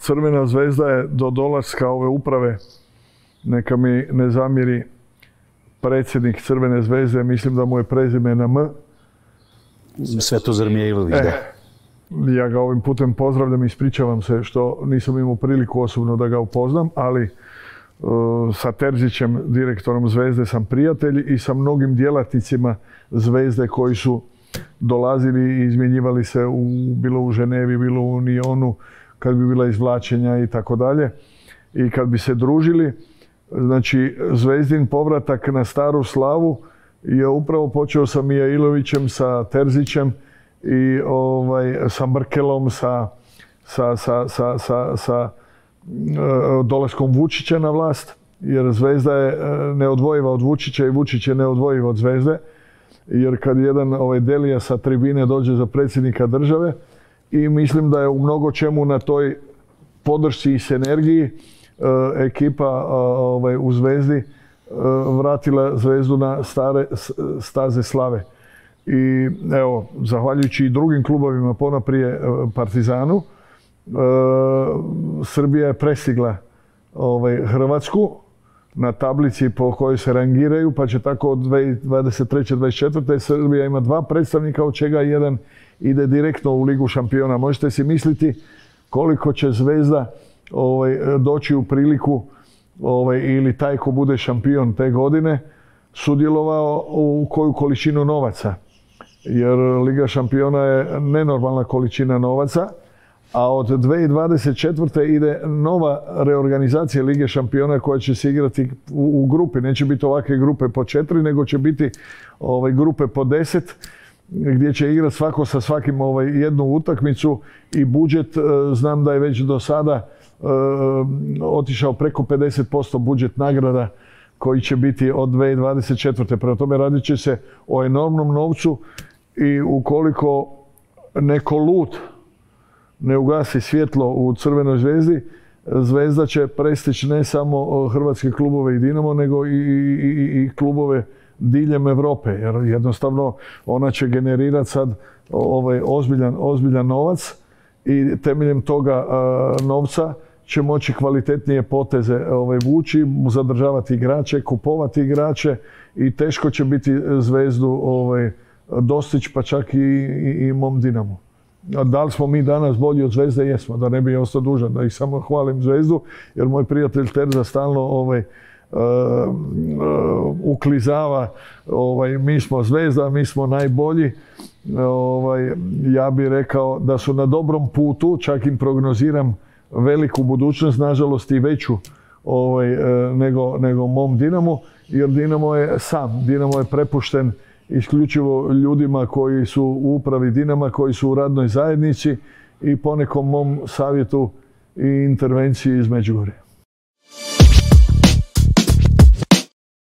Crvena zvezda je do dolaska ove uprave, neka mi ne zamjeri predsjednik Crvene zvezde, mislim da mu je prezime na M. Svetozar Mijailović, da. Ja ga ovim putem pozdravljam i ispričavam se što nisam imao priliku osobno da ga upoznam, ali sa Terzićem, direktorom Zvezde, sam prijatelj i sa mnogim djelatnicima Zvezde koji su dolazili i izmjenjivali se bilo u Ženevi, bilo u Unionu, kad bi bila izvlačenja i tako dalje. I kad bi se družili, znači Zvezdin povratak na staru slavu je upravo počeo sa Mijailovićem, sa Terzićem i sa Mrkelom, sa dolaskom Vučića na vlast, jer Zvezda je neodvojiva od Vučića i Vučić je neodvojiv od Zvezde. Jer kad jedan Delija sa tribine dođe za predsjednika države, i mislim da je u mnogo čemu na toj podršci i sinergiji ekipa u Zvezdi vratila Zvezdu na stare staze slave. I evo, zahvaljujući i drugim klubovima, ponaprije Partizanu, Srbija je prestigla Hrvatsku na tablici po kojoj se rangiraju, pa će tako od 2023-2024. Srbija ima 2 predstavnika, od čega jedan ide direktno u Ligu šampiona. Možete si misliti koliko će Zvezda doći u priliku, ili taj ko bude šampion te godine, sudjelovao u koju količinu novaca. Jer Liga šampiona je nenormalna količina novaca, a od 2024. ide nova reorganizacija Lige šampiona koja će se igrati u grupi. Neće biti ovakve grupe po 4, nego će biti grupe po 10, gdje će igrati svako sa svakim jednu utakmicu i budžet, znam da je već do sada otišao preko 50% budžet nagrada koji će biti od 2024. Prema tome radit će se o enormnom novcu i ukoliko neko lud ne ugasi svjetlo u Crvenoj zvezdi, Zvezda će prestići ne samo hrvatske klubove i Dinamo, nego i klubove diljem Europe, jer jednostavno ona će generirati sad ozbiljan novac i temeljem toga novca će moći kvalitetnije poteze vući, zadržavati igrače, kupovati igrače i teško će biti Zvezdu dostići, pa čak i mom Dinamu. Da li smo mi danas bolji od Zvezde? Jesmo, da ne bi ostao dužan, da ih samo hvalim Zvezdu, jer moj prijatelj Terza stalno uklizava, mi smo Zvezda, mi smo najbolji. Ja bih rekao da su na dobrom putu, čak im prognoziram veliku budućnost, nažalost i veću nego mom Dinamu, jer Dinamo je sam, Dinamo je prepušten isključivo ljudima koji su u upravi Dinama, koji su u radnoj zajednici i ponekom mom savjetu i intervenciji iz Međugorja.